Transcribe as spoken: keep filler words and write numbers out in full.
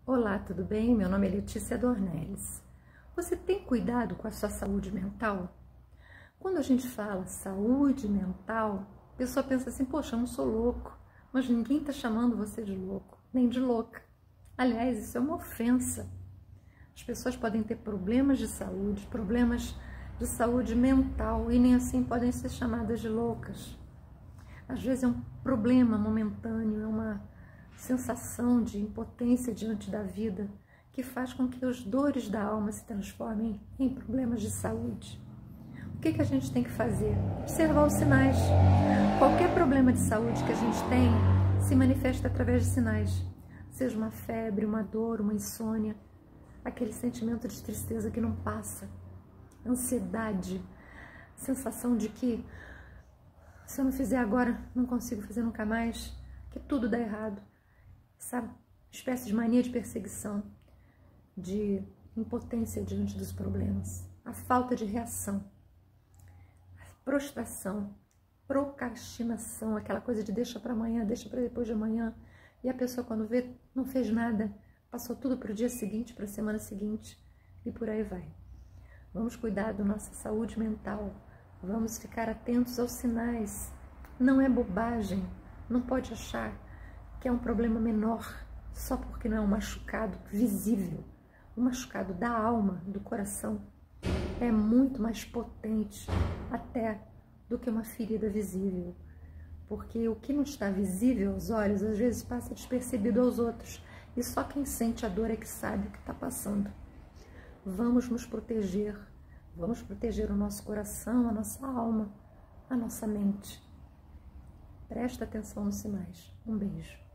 Olá, tudo bem? Meu nome é Letícia Dornelles. Você tem cuidado com a sua saúde mental? Quando a gente fala saúde mental, a pessoa pensa assim, poxa, eu não sou louco, mas ninguém está chamando você de louco, nem de louca. Aliás, isso é uma ofensa. As pessoas podem ter problemas de saúde, problemas de saúde mental e nem assim podem ser chamadas de loucas. Às vezes é um problema momentâneo, é uma sensação de impotência diante da vida que faz com que as dores da alma se transformem em problemas de saúde. O que que a gente tem que fazer? Observar os sinais. Qualquer problema de saúde que a gente tem se manifesta através de sinais. Seja uma febre, uma dor, uma insônia, aquele sentimento de tristeza que não passa, ansiedade, sensação de que se eu não fizer agora, não consigo fazer nunca mais, que tudo dá errado. Essa espécie de mania de perseguição, de impotência diante dos problemas, a falta de reação, a prostração, procrastinação, aquela coisa de deixa para amanhã, deixa para depois de amanhã, e a pessoa quando vê não fez nada, passou tudo para o dia seguinte, para a semana seguinte, e por aí vai. Vamos cuidar da nossa saúde mental, vamos ficar atentos aos sinais. Não é bobagem, não pode achar que é um problema menor só porque não é um machucado visível. O machucado da alma, do coração, é muito mais potente até do que uma ferida visível. Porque o que não está visível aos olhos, às vezes passa despercebido aos outros. E só quem sente a dor é que sabe o que está passando. Vamos nos proteger, vamos proteger o nosso coração, a nossa alma, a nossa mente. Presta atenção nos sinais. Um beijo.